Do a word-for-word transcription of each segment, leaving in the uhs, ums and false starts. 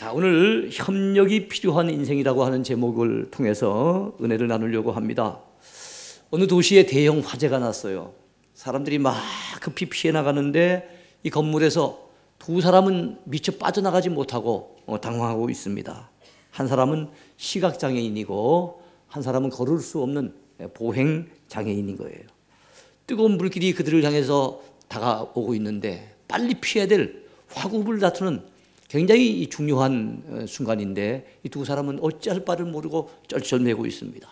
자, 오늘 협력이 필요한 인생이라고 하는 제목을 통해서 은혜를 나누려고 합니다. 어느 도시에 대형 화재가 났어요. 사람들이 막 급히 피해 나가는데 이 건물에서 두 사람은 미처 빠져나가지 못하고 당황하고 있습니다. 한 사람은 시각장애인이고 한 사람은 걸을 수 없는 보행장애인인 거예요. 뜨거운 불길이 그들을 향해서 다가오고 있는데 빨리 피해야 될 화구불 다투는 굉장히 중요한 순간인데 이 두 사람은 어찌할 바를 모르고 쩔쩔매고 있습니다.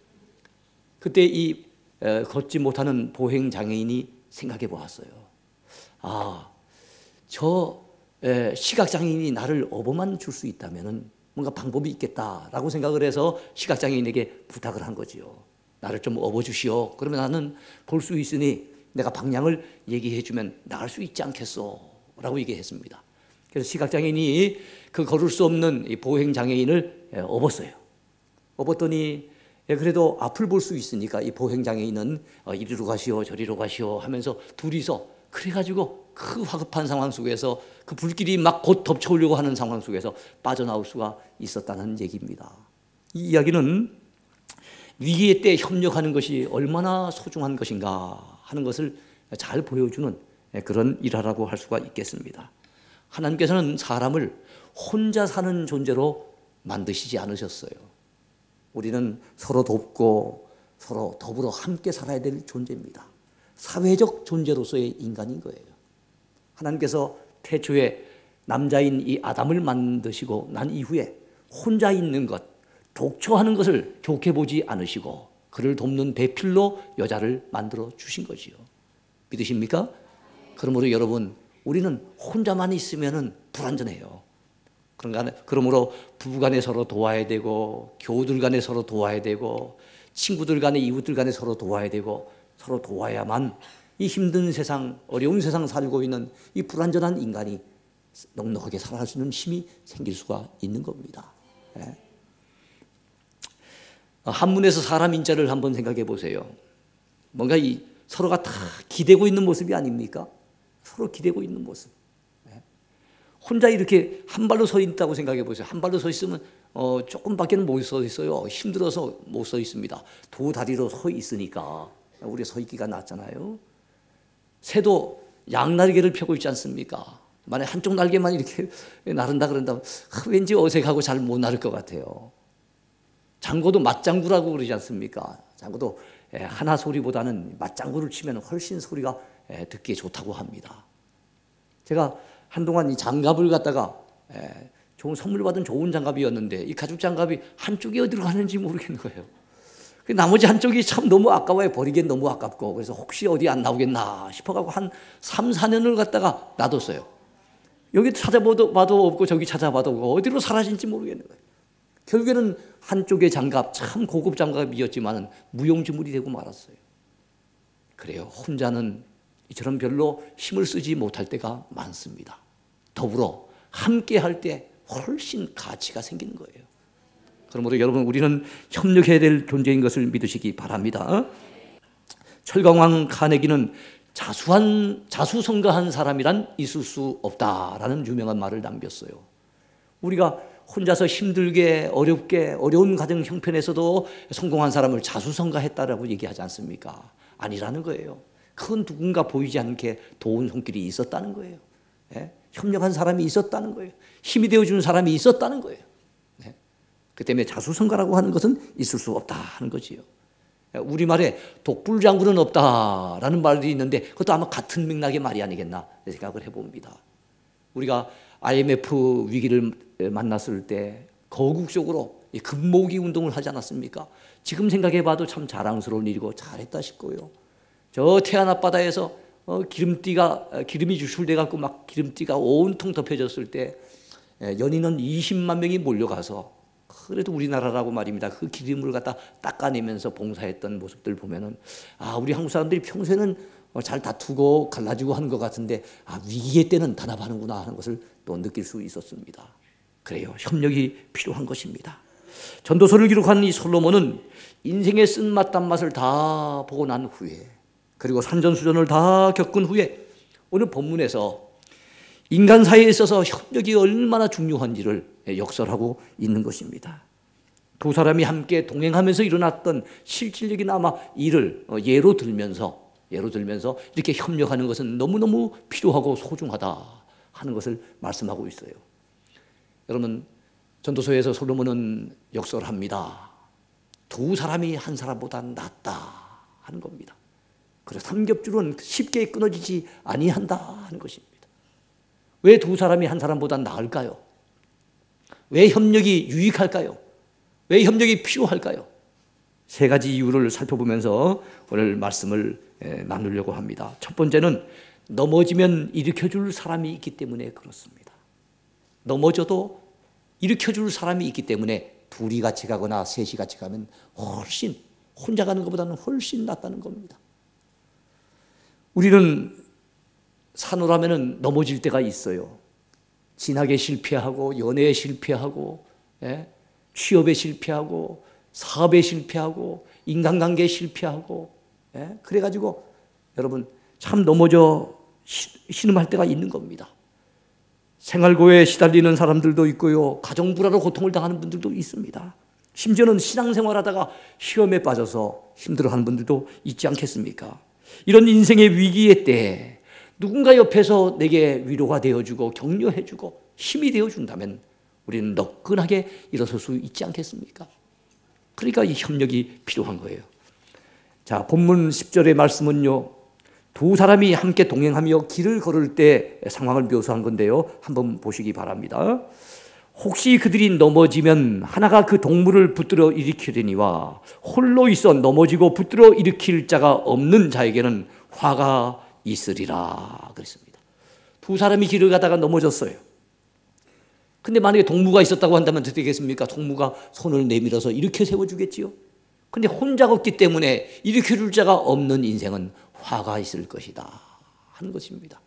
그때 이 걷지 못하는 보행장애인이 생각해 보았어요. 아, 저 시각장애인이 나를 업어만 줄 수 있다면 뭔가 방법이 있겠다라고 생각을 해서 시각장애인에게 부탁을 한 거지요. 나를 좀 업어주시오. 그러면 나는 볼 수 있으니 내가 방향을 얘기해 주면 나갈 수 있지 않겠소? 라고 얘기했습니다. 그래서 시각장애인이 그 걸을 수 없는 이 보행장애인을 업었어요. 업었더니 그래도 앞을 볼 수 있으니까 이 보행장애인은 이리로 가시오 저리로 가시오 하면서 둘이서 그래가지고 그 화급한 상황 속에서 그 불길이 막 곧 덮쳐오려고 하는 상황 속에서 빠져나올 수가 있었다는 얘기입니다. 이 이야기는 위기의 때 협력하는 것이 얼마나 소중한 것인가 하는 것을 잘 보여주는 그런 일화라고 할 수가 있겠습니다. 하나님께서는 사람을 혼자 사는 존재로 만드시지 않으셨어요. 우리는 서로 돕고 서로 더불어 함께 살아야 될 존재입니다. 사회적 존재로서의 인간인 거예요. 하나님께서 태초에 남자인 이 아담을 만드시고 난 이후에 혼자 있는 것, 독처하는 것을 좋게 보지 않으시고 그를 돕는 배필로 여자를 만들어 주신 거지요. 믿으십니까? 그러므로 여러분, 우리는 혼자만 있으면 불안전해요. 그러므로 부부간에 서로 도와야 되고 교우들 간에 서로 도와야 되고 친구들 간에 이웃들 간에 서로 도와야 되고 서로 도와야만 이 힘든 세상, 어려운 세상 살고 있는 이 불안전한 인간이 넉넉하게 살아갈 수 있는 힘이 생길 수가 있는 겁니다. 네. 한문에서 사람 인자를 한번 생각해 보세요. 뭔가 이 서로가 다 기대고 있는 모습이 아닙니까? 서로 기대고 있는 모습. 혼자 이렇게 한 발로 서 있다고 생각해 보세요. 한 발로 서 있으면 어, 조금밖에 못 서 있어요. 힘들어서 못 서 있습니다. 두 다리로 서 있으니까 우리 서 있기가 낫잖아요. 새도 양날개를 펴고 있지 않습니까? 만약 한쪽 날개만 이렇게 나른다 그런다면 왠지 어색하고 잘 못 나를 것 같아요. 장고도 맞장구라고 그러지 않습니까? 장고도 하나 소리보다는 맞장구를 치면 훨씬 소리가 듣기에 좋다고 합니다. 제가 한동안 이 장갑을 갖다가 좋은 선물 받은 좋은 장갑이었는데 이 가죽 장갑이 한쪽이 어디로 가는지 모르겠는 거예요. 나머지 한쪽이 참 너무 아까워요. 버리기엔 너무 아깝고. 그래서 혹시 어디 안 나오겠나 싶어가지고 한 삼, 사 년을 갖다가 놔뒀어요. 여기 찾아봐도 봐도 없고 저기 찾아봐도 없고 어디로 사라진지 모르겠는 거예요. 결국에는 한쪽의 장갑, 참 고급 장갑이었지만 무용지물이 되고 말았어요. 그래요. 혼자는 이처럼 별로 힘을 쓰지 못할 때가 많습니다. 더불어 함께 할 때 훨씬 가치가 생기는 거예요. 그러므로 여러분, 우리는 협력해야 될 존재인 것을 믿으시기 바랍니다. 철강왕 카네기는 자수한, 자수성가한 사람이란 있을 수 없다라는 유명한 말을 남겼어요. 우리가 혼자서 힘들게 어렵게 어려운 가정 형편에서도 성공한 사람을 자수성가했다라고 얘기하지 않습니까? 아니라는 거예요. 큰 누군가 보이지 않게 도운 손길이 있었다는 거예요. 예? 협력한 사람이 있었다는 거예요. 힘이 되어주는 사람이 있었다는 거예요. 예? 그 때문에 자수성가라고 하는 것은 있을 수 없다 하는 거지요. 우리말에 독불장군은 없다라는 말이 있는데 그것도 아마 같은 맥락의 말이 아니겠나 생각을 해봅니다. 우리가 아이엠에프 위기를 만났을 때 거국적으로 금모으기 운동을 하지 않았습니까? 지금 생각해봐도 참 자랑스러운 일이고 잘했다 싶고요. 저 태안 앞바다에서 어, 기름띠가 기름이 유출돼 갖고 막 기름띠가 온통 덮여졌을 때 연인은 이십만 명이 몰려가서 그래도 우리나라라고 말입니다. 그 기름을 갖다 닦아내면서 봉사했던 모습들 보면은 아, 우리 한국 사람들이 평소에는 잘 다투고 갈라지고 하는 것 같은데 아, 위기의 때는 단합하는구나 하는 것을 또 느낄 수 있었습니다. 그래요. 협력이 필요한 것입니다. 전도서를 기록한 이 솔로몬은 인생의 쓴맛 단맛을 다 보고 난 후에 그리고 산전수전을 다 겪은 후에 오늘 본문에서 인간 사이에 있어서 협력이 얼마나 중요한지를 역설하고 있는 것입니다. 두 사람이 함께 동행하면서 일어났던 실질적인 아마 일을 예로 들면서 예로 들면서 이렇게 협력하는 것은 너무너무 필요하고 소중하다 하는 것을 말씀하고 있어요. 여러분, 전도서에서 솔로몬은 역설합니다. 두 사람이 한 사람보다 낫다 하는 겁니다. 그래서 삼겹줄은 쉽게 끊어지지 아니한다 하는 것입니다. 왜 두 사람이 한 사람보다 나을까요? 왜 협력이 유익할까요? 왜 협력이 필요할까요? 세 가지 이유를 살펴보면서 오늘 말씀을 나누려고 합니다. 첫 번째는 넘어지면 일으켜줄 사람이 있기 때문에 그렇습니다. 넘어져도 일으켜줄 사람이 있기 때문에 둘이 같이 가거나 셋이 같이 가면 훨씬 혼자 가는 것보다는 훨씬 낫다는 겁니다. 우리는 사노라면은 넘어질 때가 있어요. 진학에 실패하고 연애에 실패하고 예? 취업에 실패하고 사업에 실패하고 인간관계에 실패하고 예? 그래가지고 여러분 참 넘어져 신음할 때가 있는 겁니다. 생활고에 시달리는 사람들도 있고요. 가정불화로 고통을 당하는 분들도 있습니다. 심지어는 신앙생활하다가 시험에 빠져서 힘들어하는 분들도 있지 않겠습니까? 이런 인생의 위기의 때에 누군가 옆에서 내게 위로가 되어주고 격려해주고 힘이 되어준다면 우리는 너끈하게 일어설 수 있지 않겠습니까? 그러니까 이 협력이 필요한 거예요. 자, 본문 십 절의 말씀은요, 두 사람이 함께 동행하며 길을 걸을 때 상황을 묘사한 건데요. 한번 보시기 바랍니다. 혹시 그들이 넘어지면 하나가 그 동물을 붙들어 일으키려니와 홀로 있어 넘어지고 붙들어 일으킬 자가 없는 자에게는 화가 있으리라 그랬습니다. 두 사람이 길을 가다가 넘어졌어요. 근데 만약에 동무가 있었다고 한다면 어떻게 되겠습니까? 동무가 손을 내밀어서 이렇게 세워주겠지요. 근데 혼자 걷기 때문에 일으켜줄 자가 없는 인생은 화가 있을 것이다 하는 것입니다.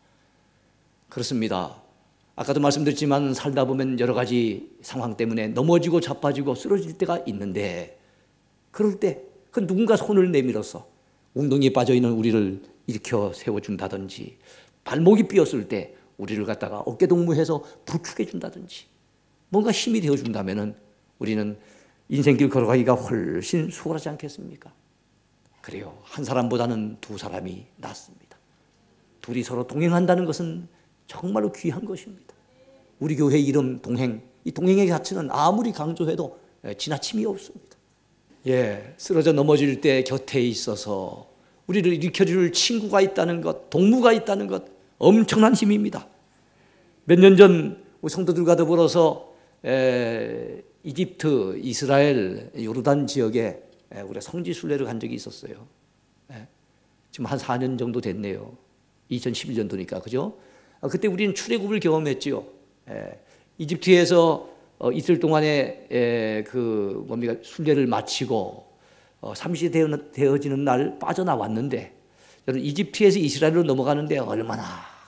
그렇습니다. 아까도 말씀드렸지만 살다 보면 여러 가지 상황 때문에 넘어지고 자빠지고 쓰러질 때가 있는데 그럴 때 그 누군가 손을 내밀어서 웅덩이에 빠져있는 우리를 일으켜 세워준다든지 발목이 삐었을 때 우리를 갖다가 어깨동무해서 부축해준다든지 뭔가 힘이 되어준다면 우리는 인생길 걸어가기가 훨씬 수월하지 않겠습니까? 그래요. 한 사람보다는 두 사람이 낫습니다. 둘이 서로 동행한다는 것은 정말로 귀한 것입니다. 우리 교회 이름 동행, 이 동행의 가치는 아무리 강조해도 지나침이 없습니다. 예, 쓰러져 넘어질 때 곁에 있어서 우리를 일으켜줄 친구가 있다는 것, 동무가 있다는 것, 엄청난 힘입니다. 몇 년 전 성도들과 더불어서 에, 이집트, 이스라엘, 요르단 지역에 에, 우리가 성지 순례를 간 적이 있었어요. 에, 지금 한 사 년 정도 됐네요. 이천십일 년도니까 그죠? 아, 그때 우리는 출애굽을 경험했지요. 에, 이집트에서 어, 이틀 동안에 에, 그 뭡니까 순례를 마치고 어, 삼십이 되어지는 날 빠져나왔는데 여러분 이집트에서 이스라엘로 넘어가는데 얼마나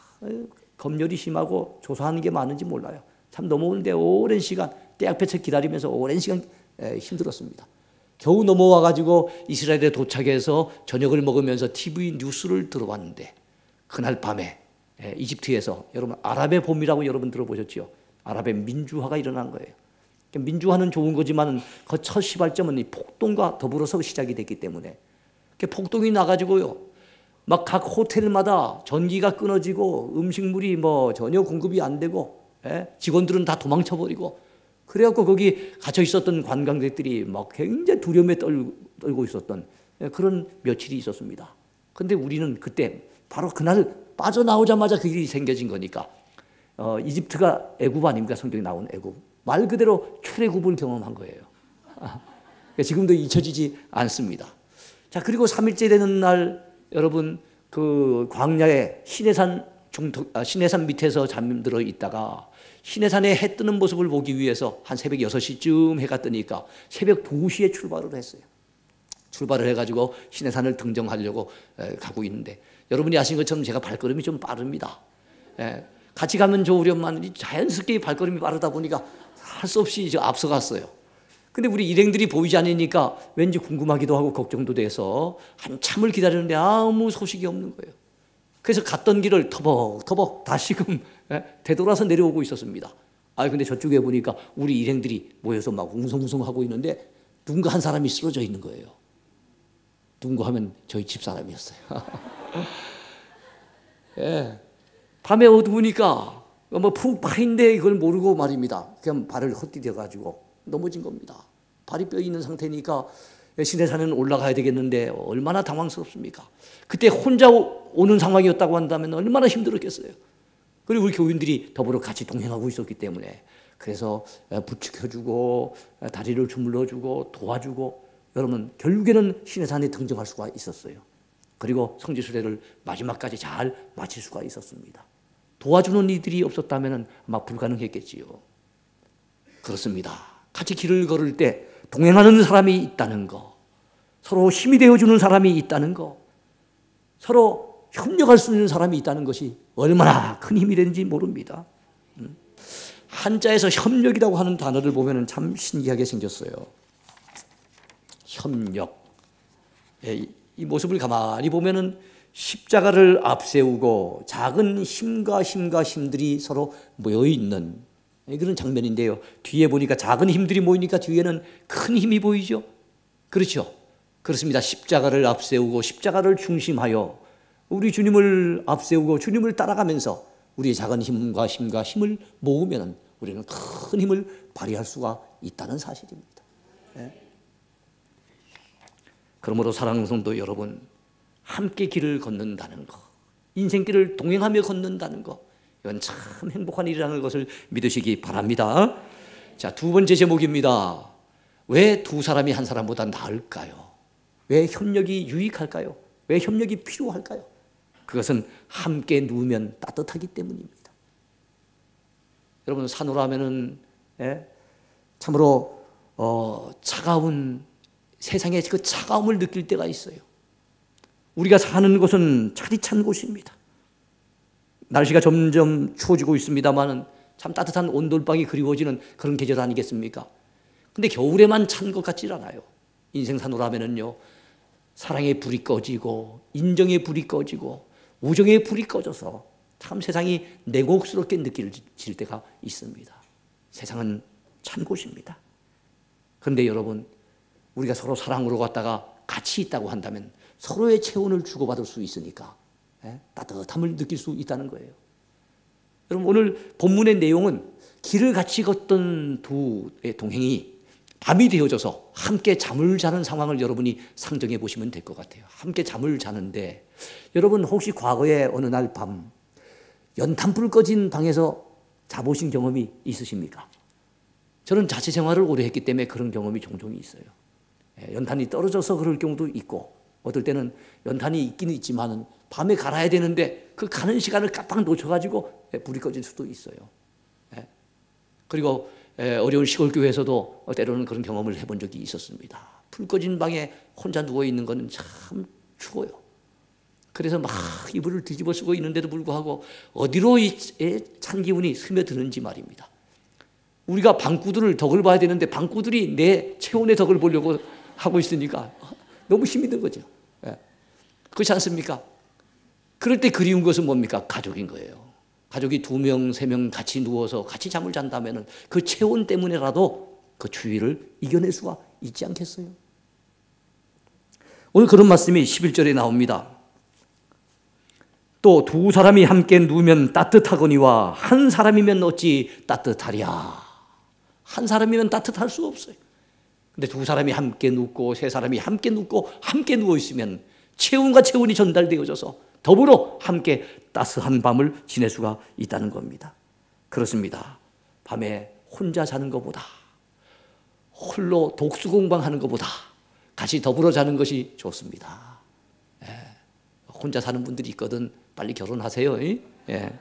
검열이 심하고 조사하는 게 많은지 몰라요. 참 넘어오는데 오랜 시간 떼약볕에 기다리면서 오랜 시간 에, 힘들었습니다. 겨우 넘어와 가지고 이스라엘에 도착해서 저녁을 먹으면서 티비 뉴스를 들어봤는데 그날 밤에 에, 이집트에서 여러분 아랍의 봄이라고 여러분 들어보셨죠? 아랍의 민주화가 일어난 거예요. 민주화는 좋은 거지만 그 첫 시발점은 이 폭동과 더불어서 시작이 됐기 때문에 폭동이 나가지고요. 막 각 호텔마다 전기가 끊어지고 음식물이 뭐 전혀 공급이 안 되고 예? 직원들은 다 도망쳐 버리고 그래갖고 거기 갇혀 있었던 관광객들이 막 굉장히 두려움에 떨, 떨고 있었던 그런 며칠이 있었습니다. 근데 우리는 그때 바로 그날 빠져나오자마자 그 일이 생겨진 거니까 어, 이집트가 애굽 아닙니까? 성경에 나온 애굽. 말 그대로 출애굽을 경험한 거예요. 지금도 잊혀지지 않습니다. 자, 그리고 삼 일째 되는 날 여러분 그 광야에 시내산 중턱, 아, 시내산 밑에서 잠들어 있다가 시내산에 해 뜨는 모습을 보기 위해서 한 새벽 여섯 시쯤 해가 뜨니까 새벽 두 시에 출발을 했어요. 출발을 해가지고 시내산을 등정하려고 가고 있는데 여러분이 아신 것처럼 제가 발걸음이 좀 빠릅니다. 예, 같이 가면 저 우리 엄마는 자연스럽게 발걸음이 빠르다 보니까 할 수 없이 저 앞서갔어요. 근데 우리 일행들이 보이지 않으니까 왠지 궁금하기도 하고 걱정도 돼서 한참을 기다리는데 아무 소식이 없는 거예요. 그래서 갔던 길을 터벅터벅 다시금 되돌아서 내려오고 있었습니다. 아, 근데 저쪽에 보니까 우리 일행들이 모여서 막 웅성웅성하고 있는데 누군가 한 사람이 쓰러져 있는 거예요. 누군가 하면 저희 집사람이었어요. 예. 밤에 어두우니까 뭐 푹 파인데 이걸 모르고 말입니다. 그냥 발을 헛디뎌 가지고 넘어진 겁니다. 발이 뼈 있는 상태니까 시내산은 올라가야 되겠는데 얼마나 당황스럽습니까? 그때 혼자 오는 상황이었다고 한다면 얼마나 힘들었겠어요. 그리고 우리 교인들이 더불어 같이 동행하고 있었기 때문에 그래서 부축해주고 다리를 주물러주고 도와주고 여러분 결국에는 시내산에 등정할 수가 있었어요. 그리고 성지순례를 마지막까지 잘 마칠 수가 있었습니다. 도와주는 이들이 없었다면 아마 불가능했겠지요. 그렇습니다. 같이 길을 걸을 때 동행하는 사람이 있다는 거, 서로 힘이 되어주는 사람이 있다는 거, 서로 협력할 수 있는 사람이 있다는 것이 얼마나 큰 힘이 되는지 모릅니다. 한자에서 협력이라고 하는 단어를 보면 참 신기하게 생겼어요. 협력. 이 모습을 가만히 보면은 십자가를 앞세우고 작은 힘과 힘과 힘들이 서로 모여 있는 그런 장면인데요. 뒤에 보니까 작은 힘들이 모이니까 뒤에는 큰 힘이 보이죠. 그렇죠. 그렇습니다. 십자가를 앞세우고 십자가를 중심하여 우리 주님을 앞세우고 주님을 따라가면서 우리의 작은 힘과 힘과 힘을 모으면 우리는 큰 힘을 발휘할 수가 있다는 사실입니다. 네. 그러므로 사랑하는 성도 여러분, 함께 길을 걷는다는 것, 인생길을 동행하며 걷는다는 것, 이건 참 행복한 일이라는 것을 믿으시기 바랍니다. 자, 두 번째 제목입니다. 왜 두 사람이 한 사람보다 나을까요? 왜 협력이 유익할까요? 왜 협력이 필요할까요? 그것은 함께 누우면 따뜻하기 때문입니다. 여러분, 산으로 하면은 예? 참으로 어, 차가운 세상의 그 차가움을 느낄 때가 있어요. 우리가 사는 곳은 차디찬 곳입니다. 날씨가 점점 추워지고 있습니다만 참 따뜻한 온돌방이 그리워지는 그런 계절 아니겠습니까? 근데 겨울에만 찬 것 같지 않아요. 인생산으로 하면은요, 사랑의 불이 꺼지고 인정의 불이 꺼지고 우정의 불이 꺼져서 참 세상이 냉혹스럽게 느껴질 때가 있습니다. 세상은 찬 곳입니다. 그런데 여러분, 우리가 서로 사랑으로 갔다가 같이 있다고 한다면 서로의 체온을 주고받을 수 있으니까 예? 따뜻함을 느낄 수 있다는 거예요. 여러분, 오늘 본문의 내용은 길을 같이 걷던 두 동행이 밤이 되어져서 함께 잠을 자는 상황을 여러분이 상정해 보시면 될 것 같아요. 함께 잠을 자는데 여러분, 혹시 과거에 어느 날 밤 연탄불 꺼진 방에서 자보신 경험이 있으십니까? 저는 자체 생활을 오래 했기 때문에 그런 경험이 종종 있어요. 연탄이 떨어져서 그럴 경우도 있고 어떨 때는 연탄이 있긴 있지만 밤에 갈아야 되는데 그 가는 시간을 깜빡 놓쳐가지고 불이 꺼질 수도 있어요. 그리고 어려운 시골 교회에서도 때로는 그런 경험을 해본 적이 있었습니다. 불 꺼진 방에 혼자 누워있는 건 참 추워요. 그래서 막 이불을 뒤집어 쓰고 있는데도 불구하고 어디로 이 찬 기운이 스며드는지 말입니다. 우리가 방구들을 덕을 봐야 되는데 방구들이 내 체온의 덕을 보려고 하고 있으니까 너무 힘이 든 거죠. 그렇지 않습니까? 그럴 때 그리운 것은 뭡니까? 가족인 거예요. 가족이 두 명, 세 명 같이 누워서 같이 잠을 잔다면 그 체온 때문에라도 그 추위를 이겨낼 수가 있지 않겠어요? 오늘 그런 말씀이 십일 절에 나옵니다. 또 두 사람이 함께 누우면 따뜻하거니와 한 사람이면 어찌 따뜻하랴. 한 사람이면 따뜻할 수 없어요. 근데 두 사람이 함께 눕고 세 사람이 함께 눕고 함께 누워 있으면 체온과 체온이 전달되어져서 더불어 함께 따스한 밤을 지낼 수가 있다는 겁니다. 그렇습니다. 밤에 혼자 자는 것보다 홀로 독수공방하는 것보다 같이 더불어 자는 것이 좋습니다. 예. 혼자 사는 분들이 있거든 빨리 결혼하세요. 예.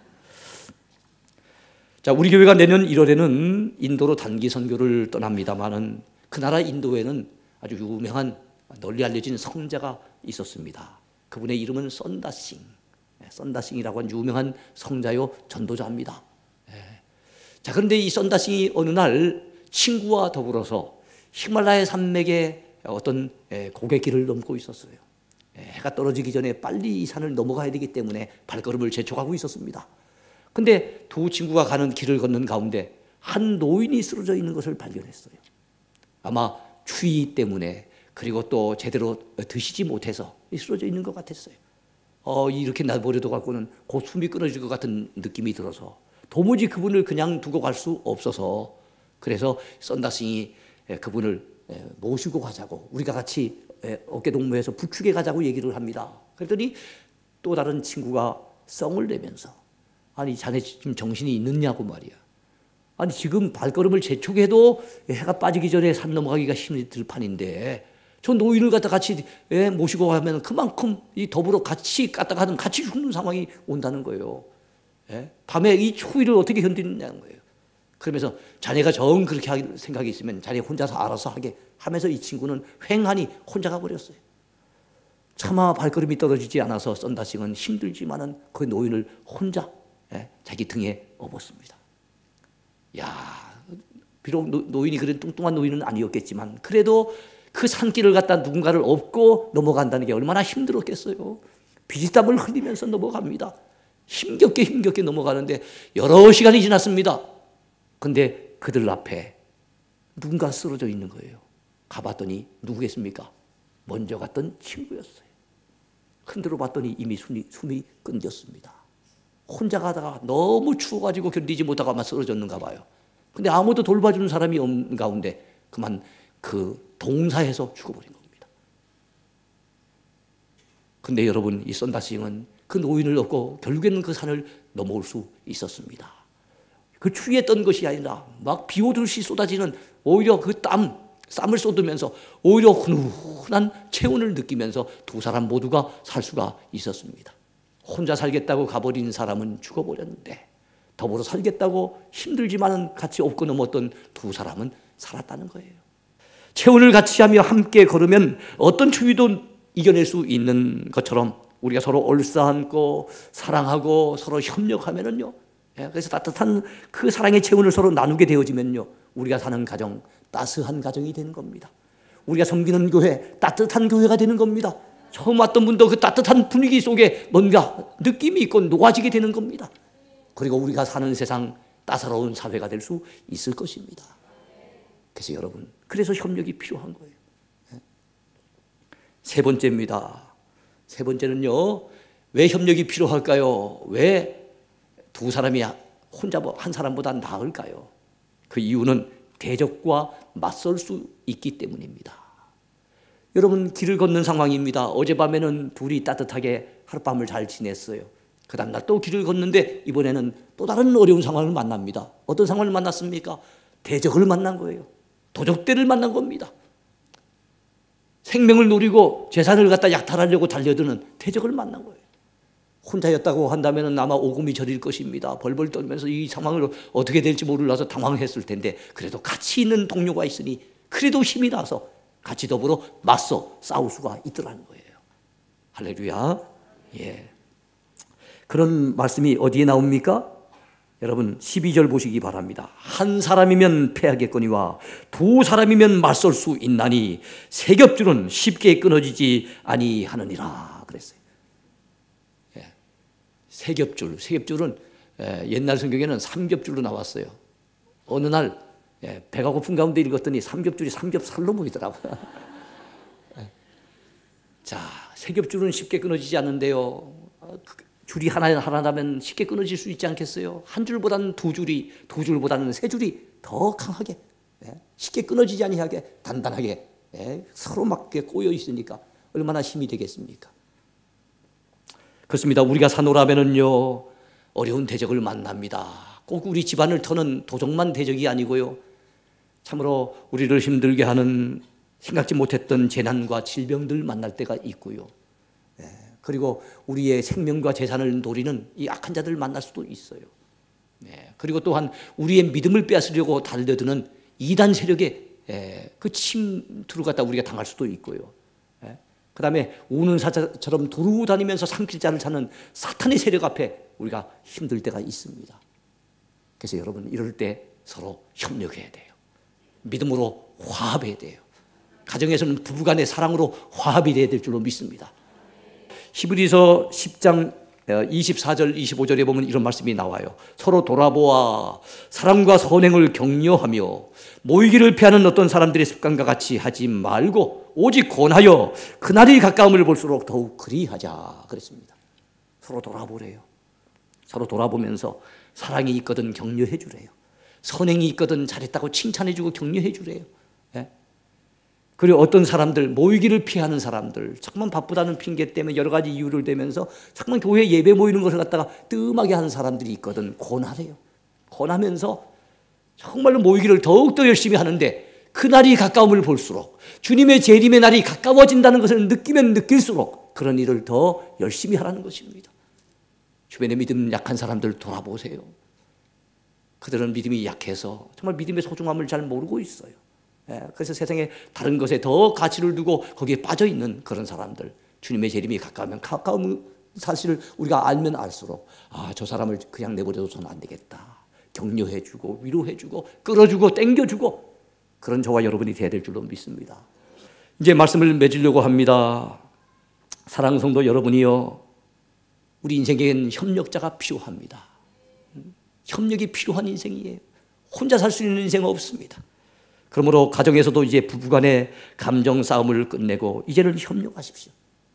자, 우리 교회가 내년 일월에는 인도로 단기 선교를 떠납니다만은 그 나라 인도에는 아주 유명한 널리 알려진 성자가 있었습니다. 그분의 이름은 썬다싱. 썬다싱이라고 하는 유명한 성자요 전도자입니다. 자, 그런데 이 썬다싱이 어느 날 친구와 더불어서 히말라야 산맥의 어떤 고갯길을 넘고 있었어요. 해가 떨어지기 전에 빨리 이 산을 넘어가야 되기 때문에 발걸음을 재촉하고 있었습니다. 근데 두 친구가 가는 길을 걷는 가운데 한 노인이 쓰러져 있는 것을 발견했어요. 아마 추위 때문에 그리고 또 제대로 드시지 못해서 쓰러져 있는 것 같았어요. 어, 이렇게 내버려둬 갖고는 곧 숨이 끊어질 것 같은 느낌이 들어서 도무지 그분을 그냥 두고 갈 수 없어서 그래서 썬다싱이 그분을 모시고 가자고 우리가 같이 어깨동무해서 부축해 가자고 얘기를 합니다. 그랬더니 또 다른 친구가 썽을 내면서 아니 자네 지금 정신이 있느냐고 말이야. 아니 지금 발걸음을 재촉해도 해가 빠지기 전에 산 넘어가기가 힘들 판인데 저 노인을 갖다 같이 모시고 가면 그만큼 이 더불어 같이 갔다가 하면 같이 죽는 상황이 온다는 거예요. 밤에 이 추위를 어떻게 견디느냐는 거예요. 그러면서 자네가 정 그렇게 할 생각이 있으면 자네 혼자서 알아서 하게 하면서 이 친구는 횡하니 혼자 가버렸어요. 차마 발걸음이 떨어지지 않아서 썬다싱은 힘들지만은 그 노인을 혼자 자기 등에 업었습니다. 야, 비록 노인이 그런 뚱뚱한 노인은 아니었겠지만 그래도 그 산길을 갖다 누군가를 업고 넘어간다는 게 얼마나 힘들었겠어요. 피지땀을 흘리면서 넘어갑니다. 힘겹게 힘겹게 넘어가는데 여러 시간이 지났습니다. 근데 그들 앞에 누군가 쓰러져 있는 거예요. 가봤더니 누구겠습니까? 먼저 갔던 친구였어요. 흔들어 봤더니 이미 숨이, 숨이 끊겼습니다. 혼자 가다가 너무 추워가지고 견디지 못하고 아마 쓰러졌는가 봐요. 근데 아무도 돌봐주는 사람이 없는 가운데 그만 그 동사에서 죽어버린 겁니다. 근데 여러분 이 썬다싱은 그 노인을 얻고 결국에는 그 산을 넘어올 수 있었습니다. 그 추위에 떤 것이 아니라 막 비 오듯이 쏟아지는 오히려 그 땀, 땀을 쏟으면서 오히려 훈훈한 체온을 느끼면서 두 사람 모두가 살 수가 있었습니다. 혼자 살겠다고 가버린 사람은 죽어버렸는데 더불어 살겠다고 힘들지만은 같이 업고 넘었던 두 사람은 살았다는 거예요. 체온을 같이 하며 함께 걸으면 어떤 추위도 이겨낼 수 있는 것처럼 우리가 서로 얼싸안고 사랑하고 서로 협력하면은요. 그래서 따뜻한 그 사랑의 체온을 서로 나누게 되어지면요. 우리가 사는 가정 따스한 가정이 되는 겁니다. 우리가 섬기는 교회 따뜻한 교회가 되는 겁니다. 처음 왔던 분도 그 따뜻한 분위기 속에 뭔가 느낌이 있고 녹아지게 되는 겁니다. 그리고 우리가 사는 세상 따사로운 사회가 될 수 있을 것입니다. 그래서 여러분, 그래서 협력이 필요한 거예요. 세 번째입니다. 세 번째는요, 왜 협력이 필요할까요? 왜 두 사람이 혼자 한 사람보다 나을까요? 그 이유는 대적과 맞설 수 있기 때문입니다. 여러분, 길을 걷는 상황입니다. 어젯밤에는 둘이 따뜻하게 하룻밤을 잘 지냈어요. 그 다음날 또 길을 걷는데 이번에는 또 다른 어려운 상황을 만납니다. 어떤 상황을 만났습니까? 대적을 만난 거예요. 도적대를 만난 겁니다. 생명을 노리고 재산을 갖다 약탈하려고 달려드는 대적을 만난 거예요. 혼자였다고 한다면 아마 오금이 저릴 것입니다. 벌벌 떨면서 이 상황을 어떻게 될지 몰라서 당황했을 텐데 그래도 같이 있는 동료가 있으니 그래도 힘이 나서 같이 더불어 맞서 싸울 수가 있더라는 거예요. 할렐루야. 예. 그런 말씀이 어디에 나옵니까? 여러분 십이 절 보시기 바랍니다. 한 사람이면 패하겠거니와 두 사람이면 맞설 수 있나니 세 겹줄은 쉽게 끊어지지 아니하느니라 그랬어요. 예. 세 겹줄, 세 겹줄은 옛날 성경에는 삼 겹줄로 나왔어요. 어느 날 배가 고픈 가운데 읽었더니 삼 겹줄이 삼겹살로 보이더라고요. 자, 세 겹줄은 쉽게 끊어지지 않는데요. 줄이 하나 하나라면 쉽게 끊어질 수 있지 않겠어요? 한 줄보다는 두 줄이, 두 줄보다는 세 줄이 더 강하게, 쉽게 끊어지지 아니하게 단단하게 서로 맞게 꼬여 있으니까 얼마나 힘이 되겠습니까? 그렇습니다. 우리가 사노라면은요 어려운 대적을 만납니다. 꼭 우리 집안을 터는 도적만 대적이 아니고요. 참으로 우리를 힘들게 하는 생각지 못했던 재난과 질병들 만날 때가 있고요. 그리고 우리의 생명과 재산을 노리는 이 악한 자들을 만날 수도 있어요. 그리고 또한 우리의 믿음을 빼앗으려고 달려드는 이단 세력의 그 침투를 갖다 우리가 당할 수도 있고요. 그 다음에 우는 사자처럼 두루 다니면서 삼킬 자를 찾는 사탄의 세력 앞에 우리가 힘들 때가 있습니다. 그래서 여러분 이럴 때 서로 협력해야 돼요. 믿음으로 화합해야 돼요. 가정에서는 부부간의 사랑으로 화합이 돼야 될 줄로 믿습니다. 히브리서 십 장 이십사 절 이십오 절에 보면 이런 말씀이 나와요. 서로 돌아보아 사랑과 선행을 격려하며 모이기를 피하는 어떤 사람들의 습관과 같이 하지 말고 오직 권하여 그날이 가까움을 볼수록 더욱 그리하자 그랬습니다. 서로 돌아보래요. 서로 돌아보면서 사랑이 있거든 격려해 주래요. 선행이 있거든 잘했다고 칭찬해 주고 격려해 주래요. 예? 그리고 어떤 사람들, 모이기를 피하는 사람들, 정말 바쁘다는 핑계 때문에 여러 가지 이유를 대면서 정말 교회 예배 모이는 것을 갖다가 뜸하게 하는 사람들이 있거든 권하래요. 권하면서 정말로 모이기를 더욱더 열심히 하는데 그날이 가까움을 볼수록 주님의 재림의 날이 가까워진다는 것을 느끼면 느낄수록 그런 일을 더 열심히 하라는 것입니다. 주변에 믿음 약한 사람들 돌아보세요. 그들은 믿음이 약해서 정말 믿음의 소중함을 잘 모르고 있어요. 예, 그래서 세상에 다른 것에 더 가치를 두고 거기에 빠져 있는 그런 사람들, 주님의 재림이 가까우면 가까운 사실을 우리가 알면 알수록 아, 저 사람을 그냥 내버려둬서는 안 되겠다. 격려해주고 위로해주고 끌어주고 땡겨주고 그런 저와 여러분이 되어야 될 줄로 믿습니다. 이제 말씀을 맺으려고 합니다. 사랑하는 성도 여러분이요, 우리 인생에는 협력자가 필요합니다. 협력이 필요한 인생이에요. 혼자 살 수 있는 인생은 없습니다. 그러므로 가정에서도 이제 부부간의 감정 싸움을 끝내고 이제는 협력하십시오.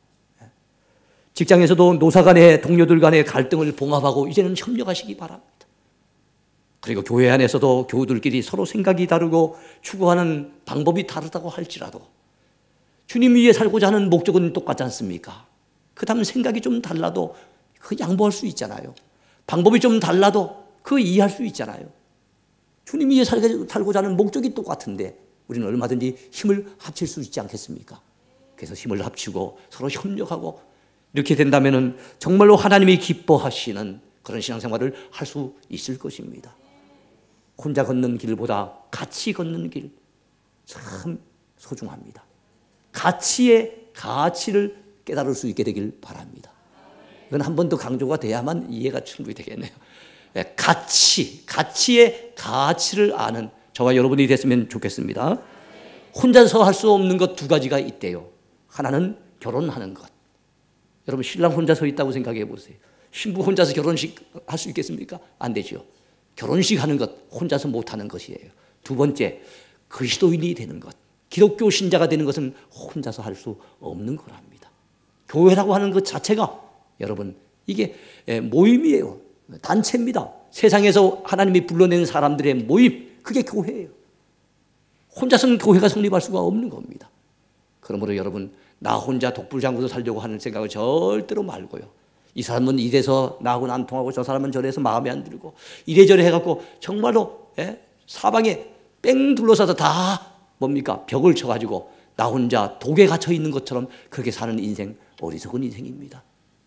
직장에서도 노사간의 동료들 간의 갈등을 봉합하고 이제는 협력하시기 바랍니다. 그리고 교회 안에서도 교우들끼리 서로 생각이 다르고 추구하는 방법이 다르다고 할지라도 주님 위에 살고자 하는 목적은 똑같지 않습니까? 그 다음 생각이 좀 달라도 그 양보할 수 있잖아요. 방법이 좀 달라도 그 이해할 수 있잖아요. 주님 위에 살고자 하는 목적이 똑같은데 우리는 얼마든지 힘을 합칠 수 있지 않겠습니까? 그래서 힘을 합치고 서로 협력하고 이렇게 된다면 정말로 하나님이 기뻐하시는 그런 신앙생활을 할 수 있을 것입니다. 혼자 걷는 길보다 같이 걷는 길 참 소중합니다. 가치의 가치를 깨달을 수 있게 되길 바랍니다. 이건 한 번 더 강조가 돼야만 이해가 충분히 되겠네요. 가치, 가치의 가치를 아는 저와 여러분이 됐으면 좋겠습니다. 혼자서 할 수 없는 것 두 가지가 있대요. 하나는 결혼하는 것. 여러분 신랑 혼자 서 있다고 생각해 보세요. 신부 혼자서 결혼식 할 수 있겠습니까? 안 되죠. 결혼식 하는 것 혼자서 못하는 것이에요. 두 번째, 그리스도인이 되는 것. 기독교 신자가 되는 것은 혼자서 할 수 없는 거랍니다. 교회라고 하는 것 자체가 여러분 이게 모임이에요. 단체입니다. 세상에서 하나님이 불러내는 사람들의 모임, 그게 교회예요. 혼자서는 교회가 성립할 수가 없는 겁니다. 그러므로 여러분 나 혼자 독불장구도 살려고 하는 생각을 절대로 말고요. 이 사람은 이래서 나하고는 안 통하고 저 사람은 저래서 마음에 안 들고 이래저래 해갖고 정말로 예? 사방에 뺑 둘러싸서 다 뭡니까? 벽을 쳐가지고 나 혼자 독에 갇혀 있는 것처럼 그렇게 사는 인생 어리석은 인생입니다.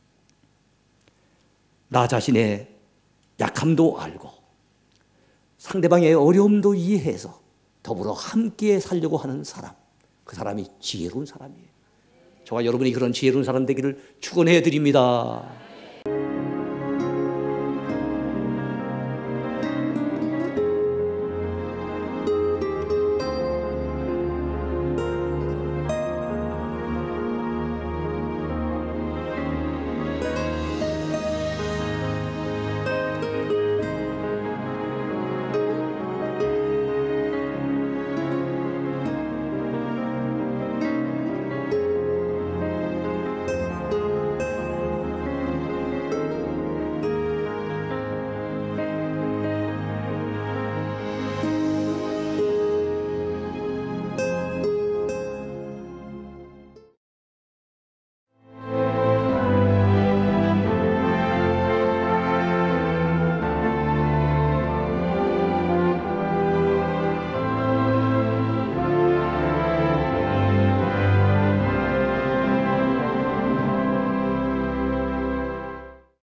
나 자신의 약함도 알고 상대방의 어려움도 이해해서 더불어 함께 살려고 하는 사람, 그 사람이 지혜로운 사람이에요. 저와 여러분이 그런 지혜로운 사람 되기를 축원해 드립니다.